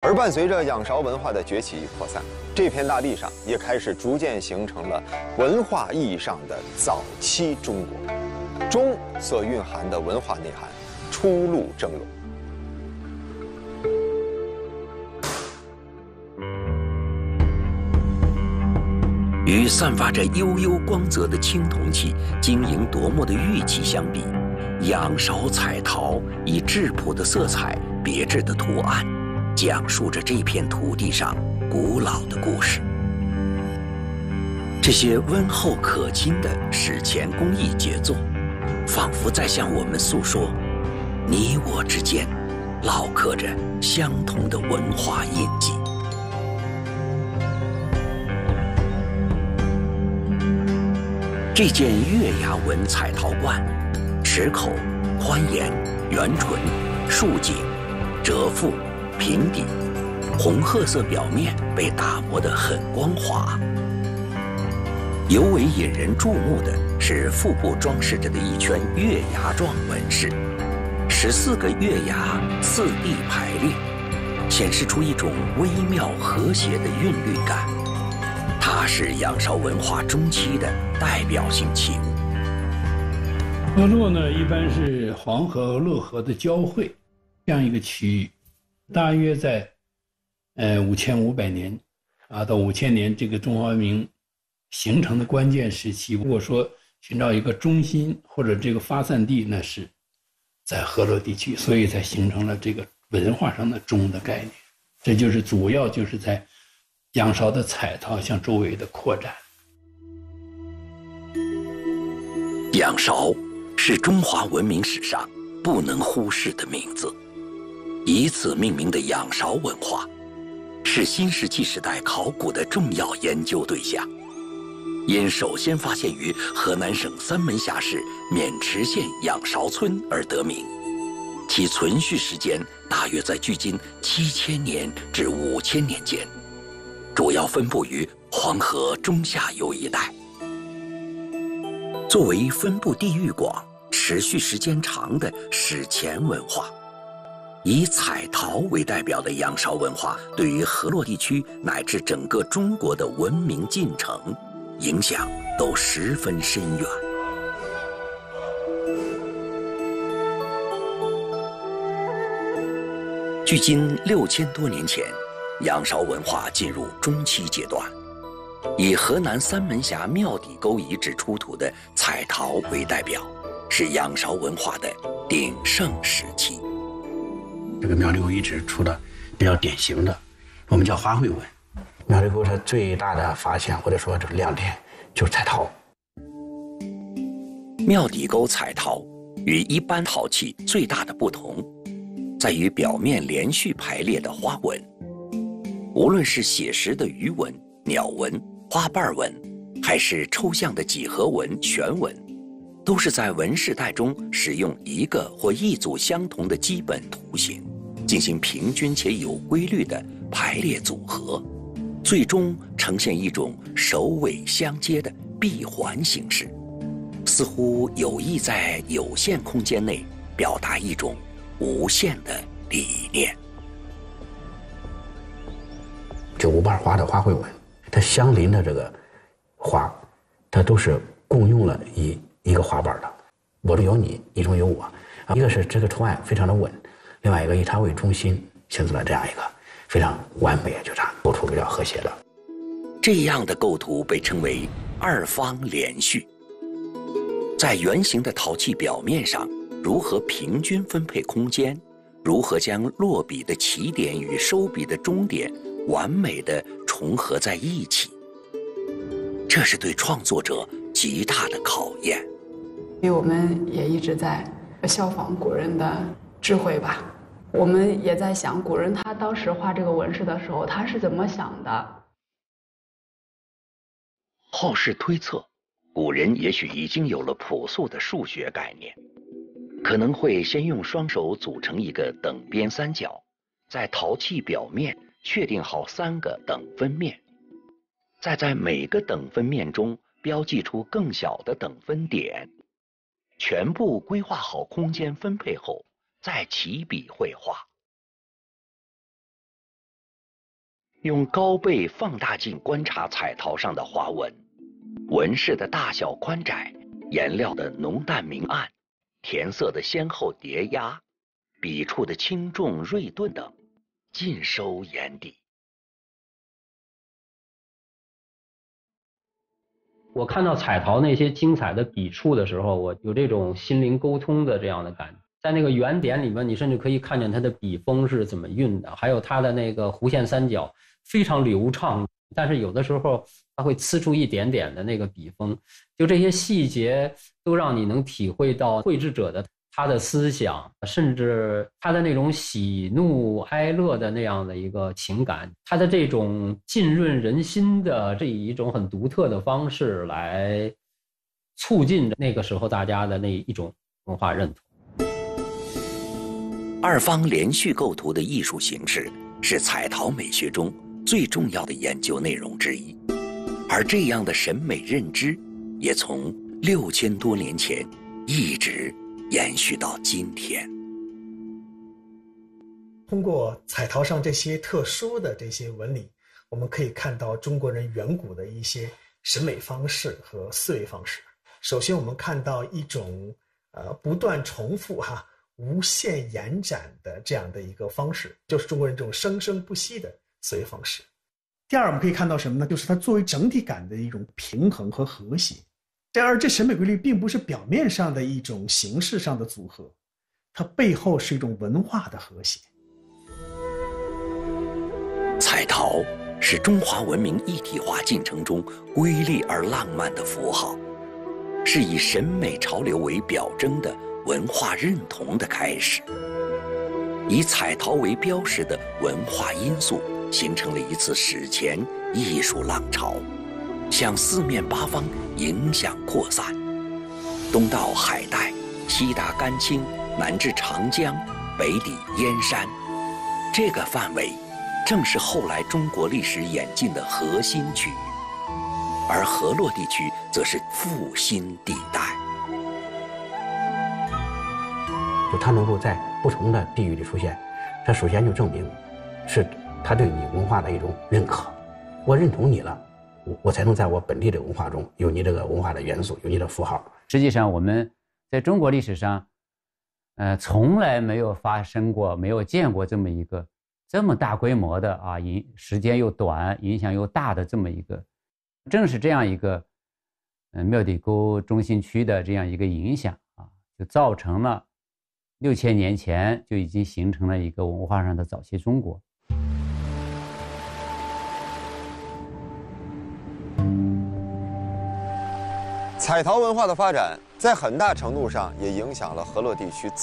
而伴随着仰韶文化的崛起与扩散，这片大地上也开始逐渐形成了文化意义上的早期中国。中所蕴含的文化内涵初露峥嵘。 与散发着悠悠光泽的青铜器、晶莹夺目的玉器相比，仰韶彩陶以质朴的色彩、别致的图案，讲述着这片土地上古老的故事。这些温厚可亲的史前工艺杰作，仿佛在向我们诉说，你我之间烙刻着相同的文化印记。这件月牙纹彩陶罐，齿口、宽沿、圆唇、竖颈、折腹、平底，红褐色表面被打磨得很光滑。尤为引人注目的是腹部装饰着的一圈月牙状纹饰，14个月牙4地排列，显示出一种微妙和谐的韵律感。它是仰韶文化中期的代表性器物。 河洛呢，一般是黄河和洛河的交汇这样一个区域，大约在5500年到5000年这个中华文明形成的关键时期。如果说寻找一个中心或者这个发散地，那是在河洛地区，所以才形成了这个文化上的中的概念。这就是主要就是在仰韶的彩陶向周围的扩展。 仰韶是中华文明史上不能忽视的名字，以此命名的仰韶文化，是新石器时代考古的重要研究对象。因首先发现于河南省三门峡市渑池县仰韶村而得名，其存续时间大约在距今7000年至5000年间，主要分布于黄河中下游一带。作为分布地域广、持续时间长的史前文化，以彩陶为代表的仰韶文化对于河洛地区乃至整个中国的文明进程影响都十分深远。距今6000多年前，仰韶文化进入中期阶段，以河南三门峡庙底沟遗址出土的彩陶为代表，是仰韶文化的鼎盛时期。 这个庙底沟遗址出的比较典型的，我们叫花卉纹。庙底沟它最大的发现或者说这个亮点就是彩陶。 庙底沟彩陶与一般陶器最大的不同，在于表面连续排列的花纹。无论是写实的鱼纹、鸟纹、花瓣纹，还是抽象的几何纹、旋纹，都是在纹饰带中使用一个或一组相同的基本图形，进行平均且有规律的排列组合，最终呈现一种首尾相接的闭环形式，似乎有意在有限空间内表达一种无限的理念。 这5瓣花的花卉纹，它相邻的这个花，它都是共用了一个花瓣的。我中有你，你中有我，一个是这个图案非常的稳，另外一个以它为中心，形成了这样一个非常完美，就这样构图比较和谐的。 这样的构图被称为二方连续。在圆形的陶器表面上，如何平均分配空间，如何将落笔的起点与收笔的终点完美地重合在一起，这是对创作者极大的考验。 因为我们也一直在效仿古人的智慧吧，我们也在想古人他当时画这个纹饰的时候他是怎么想的。 后世推测，古人也许已经有了朴素的数学概念，可能会先用双手组成一个等边三角，在陶器表面确定好3个等分面，再在每个等分面中标记出更小的等分点，全部规划好空间分配后，再起笔绘画。 用高倍放大镜观察彩陶上的花纹，纹饰的大小宽窄，颜料的浓淡明暗，填色的先后叠压，笔触的轻重锐钝等，尽收眼底。 我看到彩陶那些精彩的笔触的时候，我有这种心灵沟通的这样的感觉。在那个圆点里面，你甚至可以看见它的笔锋是怎么运的，还有它的那个弧线三角非常流畅，但是有的时候它会呲出一点点的那个笔锋，就这些细节都让你能体会到绘制者的他的思想，甚至他的那种喜怒哀乐的那样的一个情感，他的这种浸润人心的这一种很独特的方式来促进那个时候大家的那一种文化认同。 二方连续构图的艺术形式是彩陶美学中最重要的研究内容之一，而这样的审美认知也从6000多年前一直延续到今天。 通过彩陶上这些特殊的这些纹理，我们可以看到中国人远古的一些审美方式和思维方式。首先我们看到一种不断重复无限延展的这样的一个方式，就是中国人这种生生不息的思维方式。第二，我们可以看到什么呢？就是它作为整体感的一种平衡和和谐。第二，这审美规律并不是表面上的一种形式上的组合，它背后是一种文化的和谐。 彩陶是中华文明一体化进程中瑰丽而浪漫的符号，是以审美潮流为表征的文化认同的开始。以彩陶为标识的文化因素，形成了一次史前艺术浪潮，向四面八方影响扩散，东到海带，西达甘青，南至长江，北抵燕山。这个范围正是后来中国历史演进的核心区域，而河洛地区则是复兴地带。 就它能够在不同的地域里出现，它首先就证明是他对你文化的一种认可，我认同你了，我才能在我本地的文化中有你这个文化的元素，有你的符号。 实际上我们在中国历史上从来没有发生过，没有见过这么一个这么大规模的时间又短，影响又大的这么一个，正是这样一个庙底沟中心区的这样一个影响就造成了6000年前就已经形成了一个文化上的早期中国。 彩陶文化的发展，在很大程度上也影响了河洛地区